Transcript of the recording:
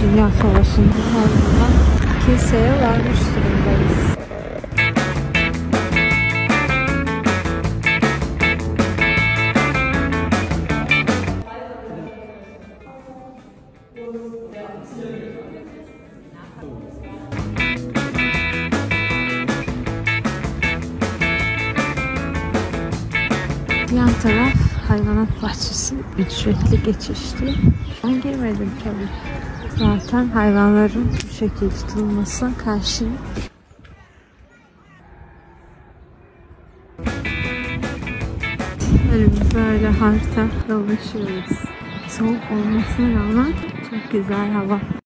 Dünya Savaşı'nın sonunda kiliseye varmış durumdayız. Yan taraf hayvanat bahçesi, ücretli geçişli. Ben girmedim tabii. Zaten hayvanların bu şekilde tutulmasına karşıyım. Önümüzde öyle harita dolaşıyoruz. Soğuk olmasına rağmen çok güzel hava.